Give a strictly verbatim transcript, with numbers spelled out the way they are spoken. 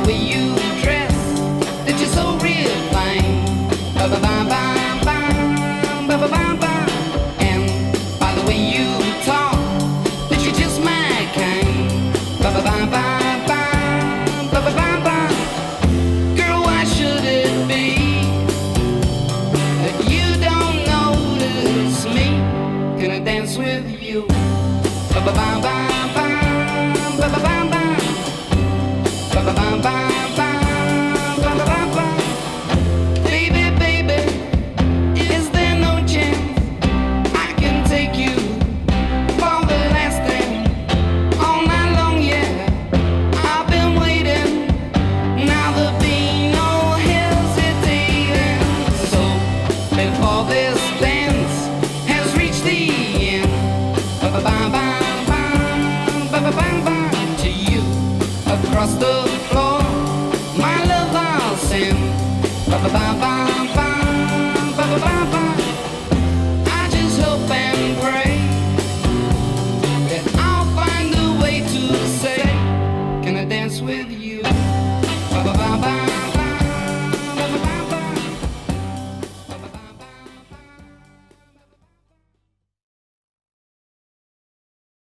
way you dress, that you're so real fine. Ba-ba-ba-ba-ba, ba-ba-ba-ba. And by the way you talk, that you're just my kind. Ba-ba-ba-ba-ba, ba-ba-ba-ba. Girl, why should it be that you don't notice me? Can I dance with you? Ba-ba-ba-ba-ba, ba-ba-ba-ba. Ba-ba-ba-ba-ba, ba-ba-ba-ba. Baby, baby, is there no chance I can take you for the last thing all night long? Yeah, I've been waiting, now there'll be no hesitating. So before this dance has reached the end, ba-ba-ba-ba, ba-ba-ba-ba, to you across the